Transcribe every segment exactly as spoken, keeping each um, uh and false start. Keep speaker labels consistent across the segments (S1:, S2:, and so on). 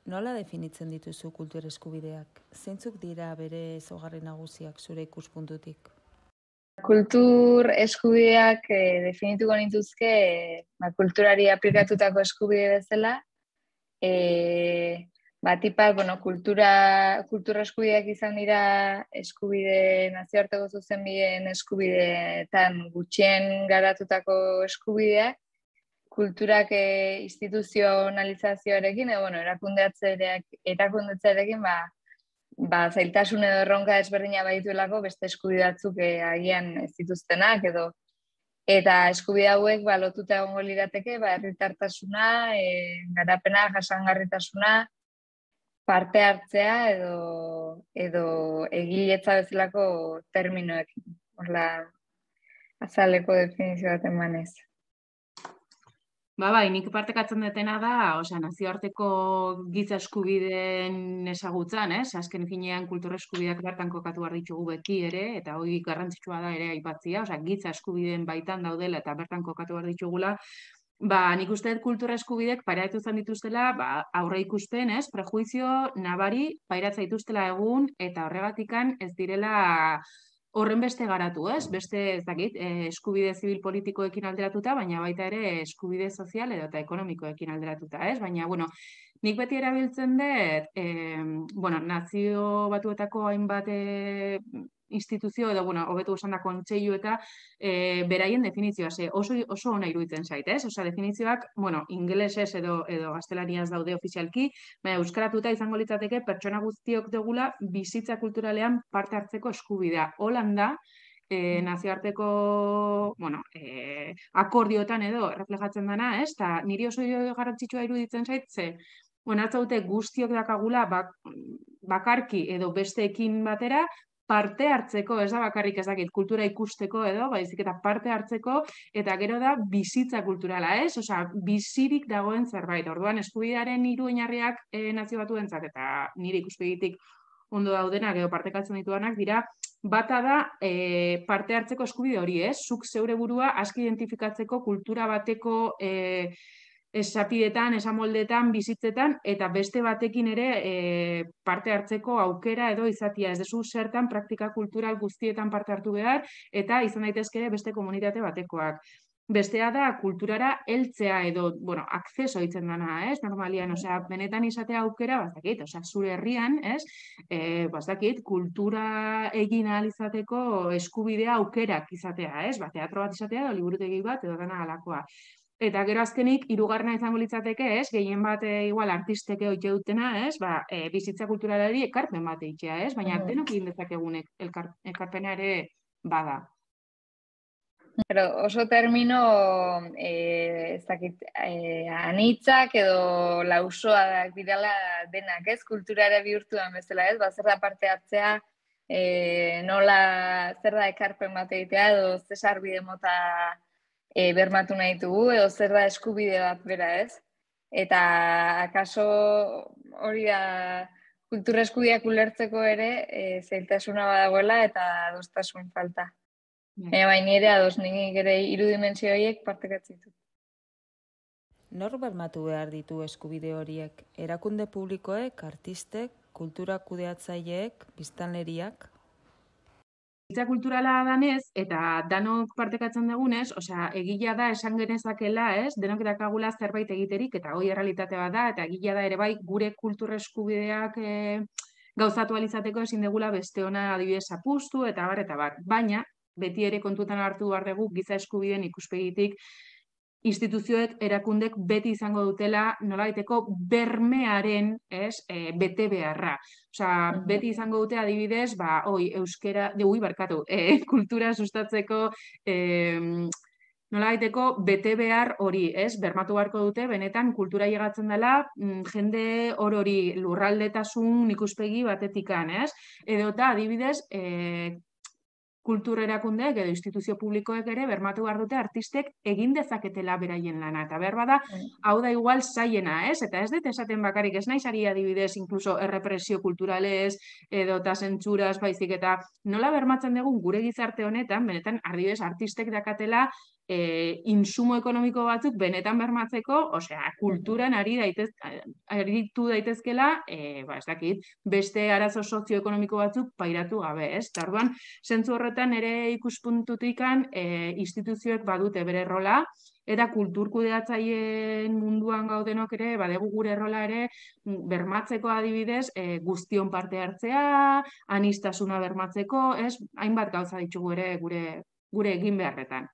S1: Nola definitzen dituzu kultur eskubideak? Zeintzuk dira bere ezaugarri nagusiak zure ikuspuntutik?
S2: Kultur eskubideak eh, definituko nituzke eh, ba, kulturari aplikatutako eskubide bezala. Eh, Batipat, bueno, kultura, kultura eskubideak izan dira eskubide nazioarteko zuzenbideen eskubideetan gutxien garatutako eskubideak, kulturak e, instituzionalizazioarekin, edo, bueno, erakundetzearekin, ba, ba, zailtasun edo erronka ezberdina baituelako beste eskubide batzuk e, agian ez dituztenak, edo eta eskubide hauek ba, lotuta egongo lirateke, ba, herritartasuna, e, garapena, jasangarritasuna, parte hartzea edo, edo egiletza bezalako terminoekin. Horla, azaleko definizio bat emanez.
S3: Ba, bai, nik partekatzen dutena da, osea, nazioarteko giza eskubideen ezagutzan, ez? Azken finean kultura eskubideak bertan kokatu behar ditugu beti ere, eta hori garrantzitsua da ere aipatzea, osea, giza eskubideen baitan daudela eta bertan kokatu behar ditugula. Ba, nik uste dut kultura eskubideek pairatu izan dituztela, ba, aurre ikusten, ez? Prejuizio nabari pairatza dituztela egun, eta horregatikan ez direla horren beste garatu, ez? Beste, ez dakit, eskubide zibil politikoekin alderatuta, baina baita ere eskubide sozial edo eta ekonomikoekin alderatuta, ez? Baina, bueno, nik beti erabiltzen dut, eh, bueno, nazio batuetako hainbat eh, instituzio edo, bueno, hobetu esan da kontseilu eta eh, beraien definizioa, ze oso, oso ona iruditzen zait, ez? Osea, definizioak, bueno, ingelesez edo, edo gaztelaniaz daude ofizialki, baina euskaratuta izango litzateke pertsona guztiok degula bizitza kulturalean parte hartzeko eskubidea. Holanda, eh, nazioarteko, bueno, eh, akordiotan edo reflejatzen dana, ez? Ta niri oso garrantzitsua iruditzen zait, ze onartzaute guztiok dakagula bak, bakarki edo besteekin batera, parte hartzeko, ez da bakarrik ez dakit, kultura ikusteko edo, baizik eta parte hartzeko, eta gero da bizitza kulturala, ez? Osea, bizirik dagoen zerbait. Orduan, eskubidearen hiru oinarriak e, nazio batuentzat eta nire ikuspegitik ondo daudenak edo partekatzen ditudanak dira, bata da e, parte hartzeko eskubide hori, ez? Zuk zeure burua aski identifikatzeko kultura bateko e, esapidetan, esamoldetan, bizitzetan, eta beste batekin ere e, parte hartzeko aukera edo izatia. Ez dezu zertan praktika kultural guztietan parte hartu behar, eta izan daitezke ere beste komunitate batekoak. Bestea da kulturara heltzea edo, bueno, akzeso ditzen dana, ez? Normalian, osea, benetan izatea aukera, bazakit, osea, zure herrian, ez? E, bazakit, kultura egin ahal izateko eskubidea aukerak izatea, ez? Ba, teatro bat izatea edo liburutegi bat edo dana alakoa. Eta gero azkenik, hirugarrena izango litzateke, ez? Gehien bat e, igual artisteke oite dutena, ez? Ba, e, bizitza kulturalari ekarpen bat eitea, ez? Baina mm. denok egin dezakegunek ekarpena ere bada.
S2: Pero oso termino eh, ez dakit, eh, anitzak edo lausoak direla denak, ez? Kulturara bihurtuan bezala, ez? Ba, zer da parte hartzea, eh, nola zer da ekarpen bat egitea edo ze sarbide mota E, bermatu nahi dugu, edo zer da eskubide bat bera, ez? Eta akaso hori da kultura eskubideak ulertzeko ere e, zailtasuna badagoela eta adostasun falta. Baina baina ere ados nik ere hiru dimentsio horiek partekatzen ditut.
S1: Nor bermatu behar ditu eskubide horiek? Erakunde publikoek, artistek, kultura kudeatzaileek, biztanleriak?
S3: Bizitza kulturala danez, eta danok partekatzen dugunez, osea, egila da esan genezakela, ez? Denok dakagula zerbait egiterik, eta hoi errealitate bat da, eta egila da ere bai gure kultura eskubideak e, gauzatu alizateko ezin degula beste ona adibidez apustu, eta bar, eta bar. Baina, beti ere kontutan hartu behar dugu giza eskubideen ikuspegitik, instituzioek, erakundek beti izango dutela nolabaiteko bermearen, ez, e, bete beharra. Osea, uh-huh. beti izango dute adibidez, ba, oi, euskera, de, ui, barkatu, e, kultura sustatzeko, e, nolabaiteko bete behar hori, ez, bermatu beharko dute, benetan kultura llegatzen dela, jende orori lurraldetasun ikuspegi batetikan, ez, edo eta adibidez, e, kultur erakundeek edo instituzio publikoek ere bermatu behar dute artistek egin dezaketela beraien lana. Eta behar bada, hau da igual zaiena, ez? Eta ez dut esaten bakarrik, ez naiz ari adibidez, inkluso errepresio kulturalez edo eta zentsuraz baizik eta nola bermatzen dugun gure gizarte honetan, benetan adibidez artistek dakatela e, insumo ekonomiko batzuk benetan bermatzeko, osea, kulturan ari daitez, aritu daitezkela, e, ba, ez dakit, beste arazo sozioekonomiko batzuk pairatu gabe, ez? Eta orduan, zentzu horretan ere ikuspuntutikan e, instituzioek badute bere rola, eta kulturkudeatzaileen munduan gaudenok ere, badegu gure rola ere, bermatzeko adibidez, e, guztion parte hartzea, anistasuna bermatzeko, ez? Hainbat gauza ditugu ere gure, gure egin beharretan.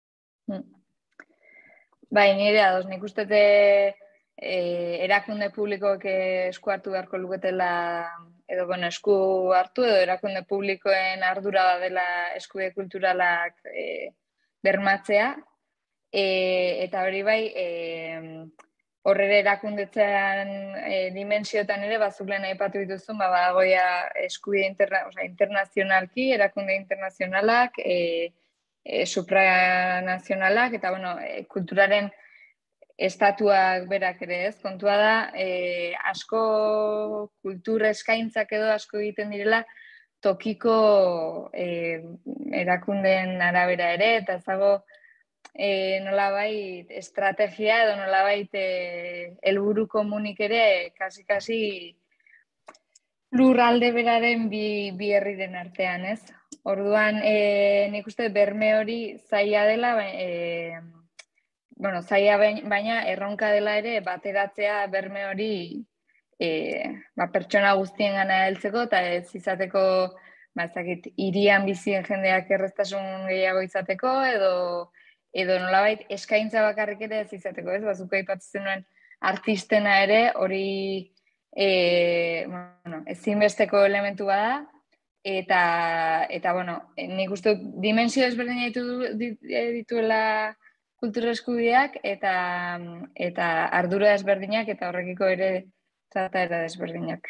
S2: Bai, nire ados, nik uste e, erakunde publikoek esku hartu beharko luketela, edo bueno, esku hartu edo erakunde publikoen ardura dela eskubide kulturalak e, bermatzea, e, eta hori bai, e, horrere erakundetzean e, dimensioetan ere, bazuk lehen aipatu dituzun, ba, badagoia eskubide interna, oza, internazionalki, erakunde internazionalak, e, E, supranazionalak, eta bueno, e, kulturaren estatuak berak ere ez, kontua da, e, asko kultur eskaintzak edo asko egiten direla tokiko e, erakundeen arabera ere, eta ez dago e, nolabait estrategia edo nolabait helburu komunik ere, kasi-kasi lurralde beraren bi, bi herriren artean, ez? Orduan, e, nik uste berme hori zaila dela, e, bueno, zaila baina erronka dela ere bateratzea berme hori e, ba, pertsona guztien gana heltzeko, eta ez izateko, ba, ez dakit, hirian bizien jendeak erreztasun gehiago izateko, edo, edo nolabait eskaintza bakarrik ere ez izateko, ez? Bazuka aipatzen nuen artistena ere, hori e, bueno, ezinbesteko elementu bada, Eta, eta bueno, nik uste dimensio ezberdina ditu, dituela kultura eskubideak eta, eta ardura ezberdinak eta horrekiko ere trataera ezberdinak.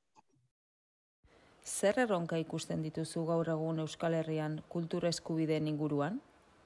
S1: Zer erronka ikusten dituzu gaur egun Euskal Herrian kultura eskubideen inguruan?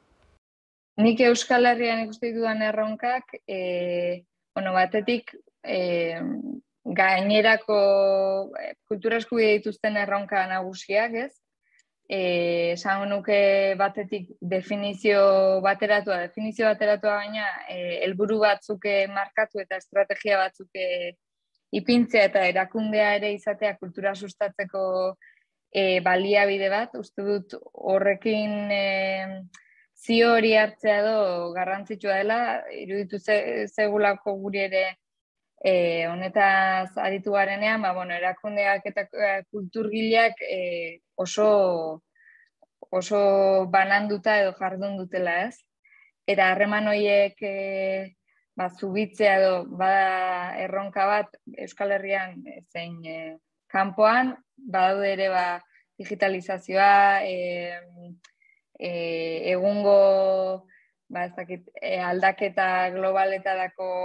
S2: Nik Euskal Herrian ikusten ditudan erronkak, e, bueno, batetik, e, gainerako kultura eskubide dituzten erronka nagusiak, ez? Esango nuke batetik definizio bateratua, definizio bateratua baina helburu batzuk markatu eta estrategia batzuk ipintzea eta erakundea ere izatea kultura sustatzeko e, baliabide bat. Uste dut horrekin e, zio hori hartzea do garrantzitsua dela, iruditu ze, zegulako guri ere E, honetaz aditu garenean, ba, bueno, erakundeak eta kulturgileak e, oso, oso bananduta edo jardun dutela, ez? Eta harreman horiek e, ba, zubitzea edo bada erronka bat Euskal Herrian zein e, kanpoan, badaude ere ba, digitalizazioa, e, e, egungo ba, ez dakit, e, aldaketa globaletarako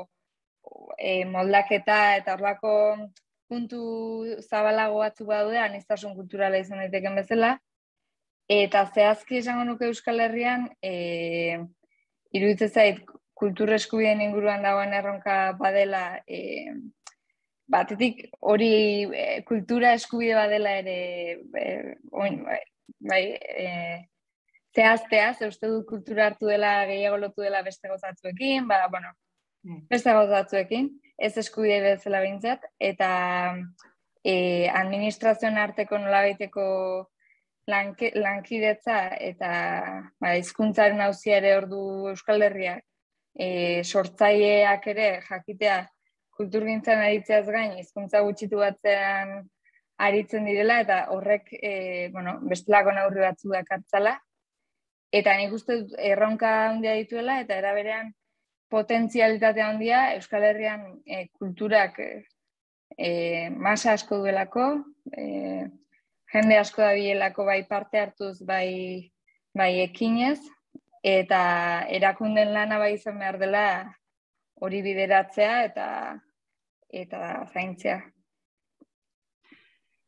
S2: E, moldaketa eta horlako puntu zabalago batzuk badaude, aniztasun kulturala izan daiteken bezala. Eta zehazki esango nuke Euskal Herrian, e, iruditzen zait kultur eskubideen inguruan dagoen erronka badela, e, batetik hori e, kultura eskubide badela ere, e, oin, bai, e, zehaztea, ze uste dut kultura hartu dela, gehiago lotu dela beste gozatzuekin, ba, bueno, beste gauzatzuekin, ez eskubide bezala behintzat, eta e, administrazioen arteko nolabaiteko lanke, lankidetza eta ba, hizkuntzaren auzia ere ordu Euskal Herriak e, sortzaileak ere jakitea kulturgintzan aritzeaz gain, hizkuntza gutxitu batzean aritzen direla, eta horrek e, bueno, bestelako neurri batzu dakartzala. Eta nik uste erronka handia dituela, eta era berean potentzialitate handia Euskal Herrian e, kulturak e, masa asko duelako, e, jende asko dabilelako bai parte hartuz, bai, bai ekinez, eta erakunden lana bai izan behar dela hori bideratzea eta eta zaintzea.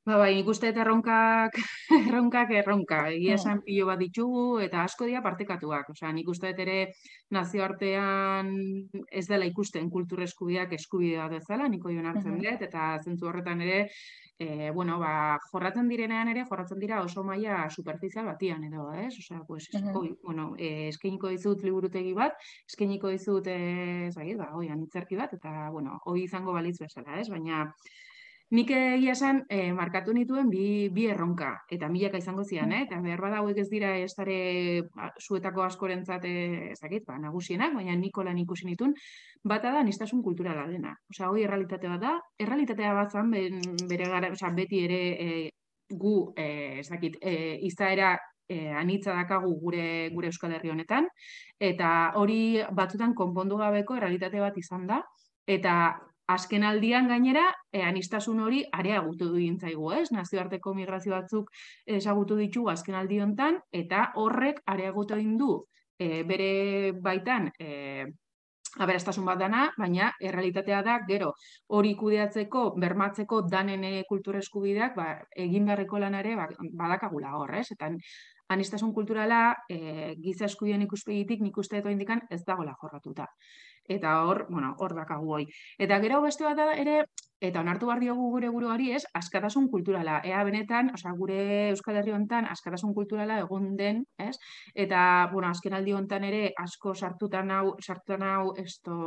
S3: Ba, bai, nik uste eta erronkak, erronkak erronka, egia esan pilo bat ditugu eta asko dira partekatuak. Osea, nik uste ere nazioartean ez dela ikusten kultur eskubideak eskubidea bezala, niko joan hartzen dut, eta zentzu horretan ere, e, bueno, ba, jorratzen direnean ere, jorratzen dira oso maila superficial batian edo, ez? Osea, pues, oi, bueno, e, eskainiko dizut liburutegi bat, eskainiko dizut, e, zagit, ba, oi, anitzerki bat, eta, bueno, hoi izango balitz bezala, ez? Baina, nik egia esan, eh, markatu nituen bi, bi erronka, eta milaka izango zian, eh? Eta behar bada hauek ez dira ez dara zuetako askorentzat ezakit, ba, nagusienak, baina Nikolan ikusi nituen, bata da anistasun kulturala dena. Osea, hoi errealitate bat da, errealitatea bat zan, bere gara, osea, beti ere eh, gu, eh, ezakit, eh, izaera eh, anitza dakagu gure, gure Euskal Herri honetan, eta hori batzutan konpondu gabeko errealitate bat izan da, eta azken aldian gainera, e, anistasun hori areagutu du dintzaigu, ez? Nazioarteko migrazio batzuk ezagutu ditugu azken aldi hontan, eta horrek areagutu egin du e, bere baitan e, aberastasun bat dana, baina errealitatea da, gero, hori kudeatzeko, bermatzeko danen kultur eskubideak, ba, egin beharreko lanare ba, badakagula hor, ez? Eta anistasun kulturala, e, giza eskubideen ikuspegitik nik uste dut indikan ez dagoela jorratuta. Eta hor, bueno, hor dakagu hoi. Eta gero beste bat da ere, eta onartu behar diogu gure buruari ez, askatasun kulturala. Ea benetan, osea, gure Euskal Herri hontan askatasun kulturala egon den, ez? Eta, bueno, azken aldi hontan ere asko sartutan hau, sartutan hau, esto,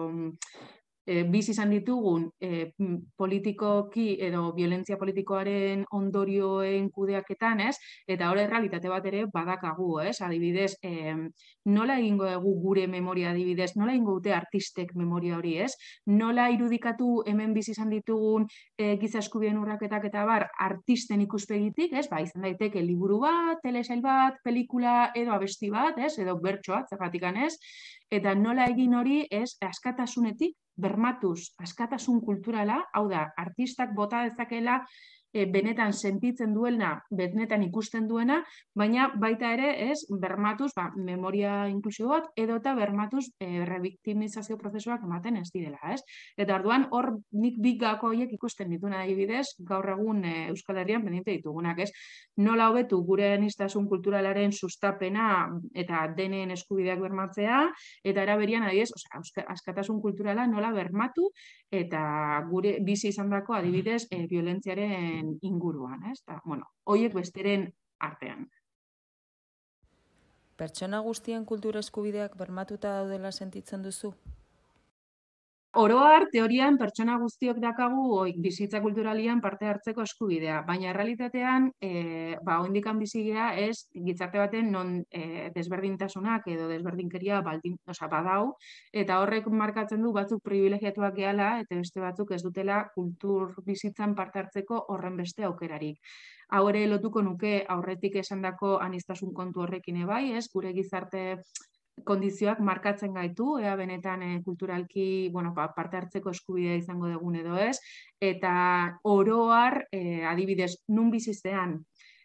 S3: e, biz izan ditugun e, politikoki edo violentzia politikoaren ondorioen kudeaketan, ez? Eta hori errealitate bat ere badakagu, ez? Adibidez, e, nola egingo dugu gure memoria adibidez, nola egingo dute artistek memoria hori, ez? Nola irudikatu hemen biz izan ditugun e, giza eskubideen urraketak eta bar artisten ikuspegitik, ez? Ba, izan daiteke liburu bat, telesail bat, pelikula edo abesti bat, ez? Edo bertsoa, zergatikan, ez? Eta nola egin hori, ez? Askatasunetik bermatuz, askatasun kulturala, hau da, artistak bota dezakela e, benetan sentitzen duena, benetan ikusten duena, baina baita ere, ez, bermatuz, ba, memoria inklusio bat, edo eta bermatuz e, rebiktimizazio prozesuak ematen ez direla, ez? Eta orduan, hor nik bik gako horiek ikusten dituna adibidez, gaur egun e, Euskal Herrian pendiente ditugunak, ez? Nola hobetu gure anistasun kulturalaren sustapena eta denen eskubideak bermatzea, eta eraberian adibidez, osea, askatasun kulturala nola bermatu eta gure bizi izandako adibidez e, violentziaren inguruan, ez? Ta, bueno, hoiek besteren artean.
S1: Pertsona guztien kultura eskubideak bermatuta daudela sentitzen duzu?
S3: Oroar, teorian, pertsona guztiok dakagu oik, bizitza kulturalian parte hartzeko eskubidea, baina realitatean, e, ba, oindikan bizigea ez gizarte baten non e, desberdintasunak edo desberdinkeria baldin, oza, badau, eta horrek markatzen du batzuk privilegiatuak gehala, eta beste batzuk ez dutela kultur bizitzan parte hartzeko horren beste aukerarik. Hau ere lotuko nuke aurretik esandako anistasun kontu horrekin ebai, ez, gure gizarte kondizioak markatzen gaitu, ea benetan e, kulturalki bueno, parte hartzeko eskubidea izango dugun edo ez, eta oroar, e, adibidez, nun bizizean,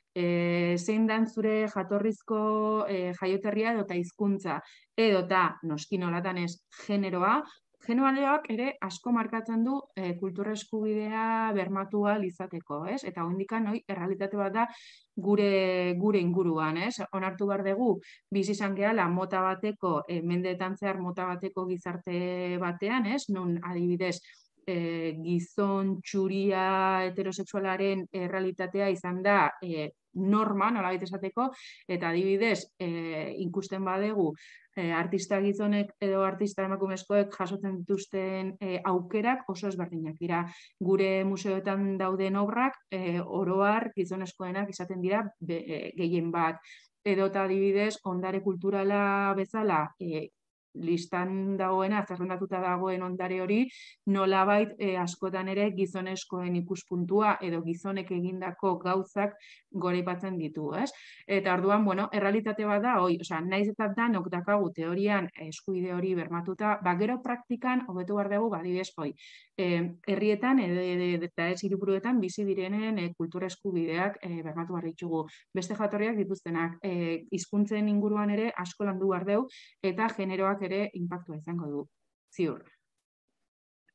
S3: e, zein dan zure jatorrizko e, jaioterria edo eta hizkuntza, edo eta noski nolatan ez generoa, generoak ere asko markatzen du e, kultura eskubidea bermatua izateko, ez? Eta hondikan hoi errealitate bat da gure gure inguruan, ez? Onartu behar dugu, bizi izan gehala mota bateko, e, mendeetan zehar mota bateko gizarte batean, ez? Non adibidez, e, gizon txuria heterosexualaren errealitatea izan da e, norma, nolabait esateko, eta adibidez, e, ikusten badegu, e, artista gizonek edo artista emakumezkoek jasotzen dituzten e, aukerak oso ezberdinak dira. Gure museoetan dauden obrak, e, oroar gizonezkoenak izaten dira be, e, gehien bat. Edo eta adibidez, ondare kulturala bezala, e, listan dagoena, zerrendatuta dagoen ondare hori, nolabait e, askotan ere gizonezkoen ikuspuntua edo gizonek egindako gauzak goraipatzen ditu, ez? Eta orduan, bueno, errealitate bat da, oi, osea, naiz eta danok dakagu teorian eskubide hori bermatuta, ba, gero praktikan hobetu behar dugu, badibidez, oi, e, herrietan eta ez hiriburuetan bizi direnen e, kultura eskubideak e, bermatu behar ditugu. Beste jatorriak dituztenak, e, hizkuntzen inguruan ere asko landu behar dugu, eta generoak ere inpaktua izango du, ziur.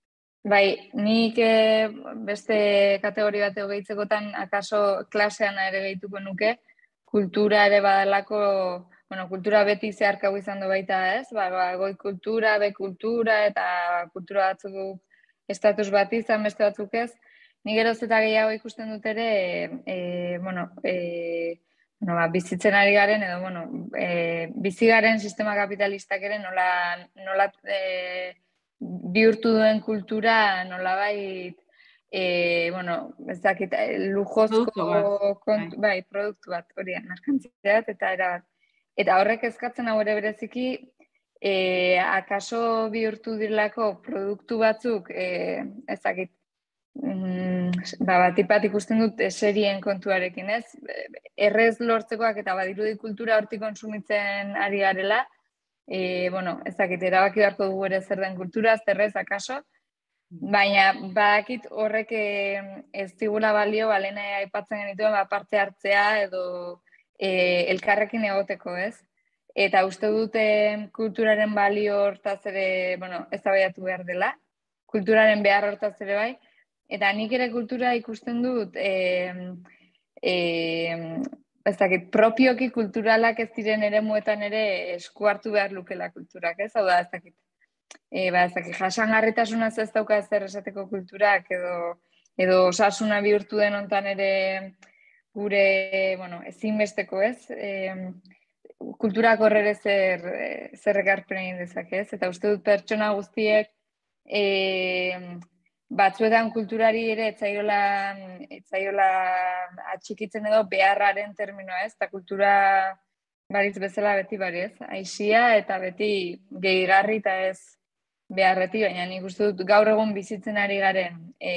S2: Bai, nik eh, beste kategori bat gehiitzekotan, akaso klasean ere gehituko nuke, kultura ere badalako, bueno, kultura beti zeharkau izan du baita ez, ba, ba, goi kultura, be kultura, eta kultura batzuk estatus bat izan, beste batzuk ez. Ni geroz eta gehiago ikusten dut ere, e, bueno, e, bueno, ba, bizitzen ari garen, edo, bueno, e, bizi garen sistema kapitalistak ere nola, nola e, bihurtu duen kultura nolabait, e, bueno, ez dakit, lujozko
S3: Produktu bat,
S2: kontu, bai, produktu bat, hori, merkantzia bat, eta era bat. Eta horrek eskatzen hau ere bereziki, e, akaso bihurtu direlako produktu batzuk, e, ez dakit, mm, ba, batipat ikusten dut serien kontuarekin, ez? Errez lortzekoak eta badirudi kultura hortik konsumitzen ari garela, e, bueno, ez dakit, erabaki beharko dugu ere zer den kultura, zerrez akaso, baina badakit horrek ez digula balio, balena aipatzen genituen, ba, parte hartzea edo e, elkarrekin egoteko, ez? Eta uste dute kulturaren balio hortaz ere, bueno, eztabaidatu behar dela, kulturaren behar hortaz ere bai, eta nik ere kultura ikusten dut, e, e, ez dakit, propioki kulturalak ez diren ere muetan ere esku hartu behar lukela kulturak, ez? Hau da, ez dakit, e, ba, ez dakit, jasangarritasunaz ez dauka ezer esateko kulturak, edo, edo osasuna bihurtu den hontan ere gure, bueno, ezinbesteko, ez? E, kulturak horrere zer, zer ekarpen egin dezake, ez? Eta uste dut pertsona guztiek e, batzuetan kulturari ere etzaiola, etzaiola atxikitzen edo beharraren terminoa, ez? Eta kultura baritz bezala beti bari, ez? Aisia eta beti gehigarri eta ez beharreti, baina nik uste dut gaur egun bizitzen ari garen e,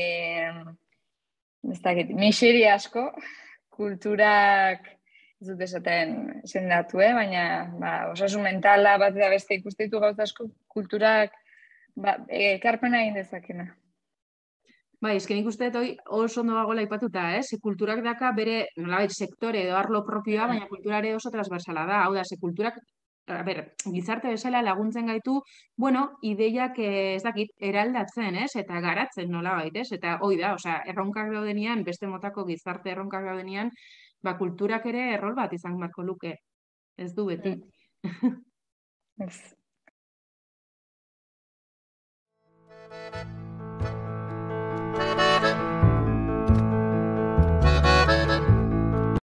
S2: ez dakit, miseri asko, kulturak ez dut esaten sendatu, eh? Baina ba, osasun mentala bat da beste ikuste ditu gauza asko kulturak ba, ekarpena egin dezakena.
S3: Bai, esken ikuste dut oso ondo dagoela aipatuta, eh? Ze kulturak daka bere, nolabait, sektore edo arlo propioa, baina kulturare oso transversala da. Hau da, ze kulturak, a ber, gizarte bezala laguntzen gaitu, bueno, ideiak ez dakit, eraldatzen, ez? Eta garatzen nolabait, ez? Eta hoi da, osea, erronkak daudenian, beste motako gizarte erronkak daudenian, ba, kulturak ere errol bat izan beharko luke. Ez du beti.
S2: Mm.